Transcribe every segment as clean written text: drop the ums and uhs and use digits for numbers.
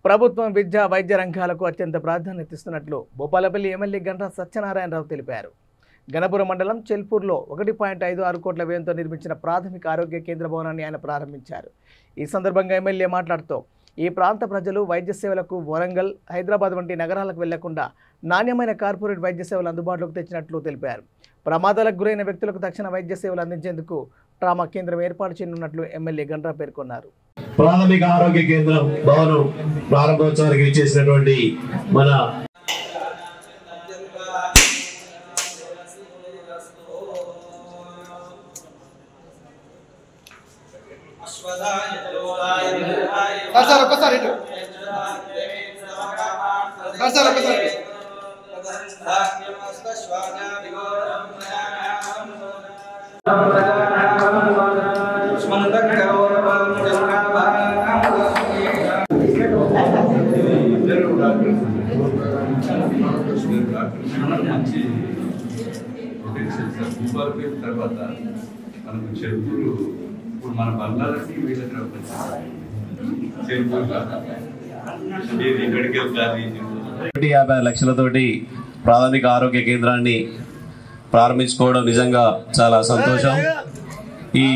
ప్రభుత్వం విద్య వైద్య రంగాలకు అత్యంత ప్రాధాన్యత ఇస్తున్నట్లు భూపాలపల్లి ఎమ్మెల్యే గంటా సత్యనారాయణరావు తెలిపారు. గణపురం మండలం చెల్పూర్లో 1.56 కోట్ల వ్యయంతో నిర్మించిన ప్రాథమిక ఆరోగ్య కేంద్ర భవనాన్ని ఆయన ప్రారంభించారు. ఈ సందర్భంగా ఎమ్మెల్యే మాట్లాడుతూ ఈ ప్రాంత ప్రజలు వైద్య సేవలకు వరంగల్, హైదరాబాద్ వంటి నగరాలకు వెళ్లకుండా నాణ్యమైన కార్పొరేట్ వైద్య సేవలు అందుబాటులోకి తెచ్చినట్లు తెలిపారు. ప్రమాదాలకు గురైన వ్యక్తులకు తక్షణ వైద్య సేవలు అందించేందుకు ట్రామా కేంద్రం ఏర్పాటు చేయనున్నట్లు ఎమ్మెల్యే గంటా పేర్కొన్నారు. ప్రాథమిక ఆరోగ్య కేంద్రం భవనం ప్రారంభోత్సవానికి ఇచ్చేసినటువంటి మన తర్వాత మనకు చెరువులు ఇప్పుడు మన బంగాళానికి వీళ్ళకి 50 లక్షలతోటి ప్రాథమిక ఆరోగ్య కేంద్రాన్ని ప్రారంభించుకోవడం నిజంగా చాలా సంతోషం. ఈ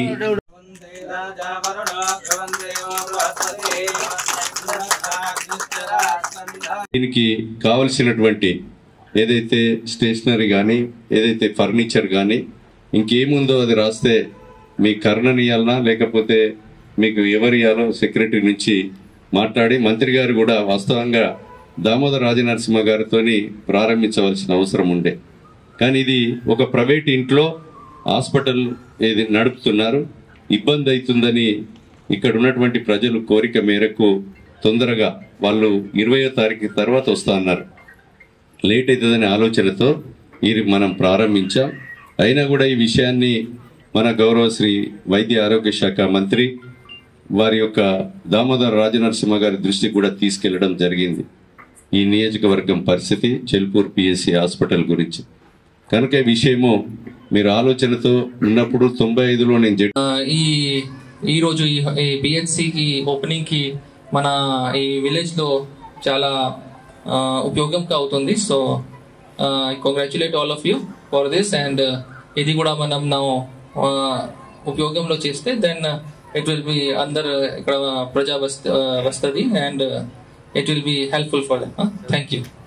దీనికి కావలసినటువంటి ఏదైతే స్టేషనరీ కానీ ఏదైతే ఫర్నిచర్ కానీ ఇంకేముందో అది రాస్తే మీ కర్ణనియాలనా లేకపోతే మీకు ఎవరియాలో సెక్రటరీ నుంచి మాట్లాడి మంత్రి గారు కూడా వాస్తవంగా దామోదర రాజనరసింహ గారితో ప్రారంభించవలసిన అవసరం ఉండే. కానీ ఇది ఒక ప్రైవేట్ ఇంట్లో హాస్పిటల్ ఏది నడుపుతున్నారు, ఇబ్బంది అవుతుందని ఇక్కడ ఉన్నటువంటి ప్రజలు కోరిక మేరకు తొందరగా వాళ్ళు 20వ తారీఖు తర్వాత వస్తా అన్నారు. లేట్ అవుతుందనే ఆలోచనతో ఇది మనం ప్రారంభించాం. అయినా కూడా ఈ విషయాన్ని మన గౌరవ శ్రీ వైద్య ఆరోగ్య శాఖ మంత్రి వారి యొక్క దామోదర రాజనరసింహ గారి దృష్టికి కూడా తీసుకెళ్లడం జరిగింది. ఈ నియోజకవర్గం పరిస్థితి చెల్పూర్ పిఎస్సి హాస్పిటల్ గురించి కనుక ఈ విషయము మీరు ఆలోచనతో ఉన్నప్పుడు 95లో నేను ఈ రోజు ఈ పిహెచ్సికి ఓపెనింగ్ కి మన ఈ విలేజ్ లో చాలా ఉపయోగంగా అవుతుంది. So I congratulate all of you for this. And ఇది కూడా మనం ఉపయోగంలో చేస్తే దెన్ ఇట్ విల్ బి అందరు ఇక్కడ ప్రజా వస్తుంది and it will be helpful for them. Thank you.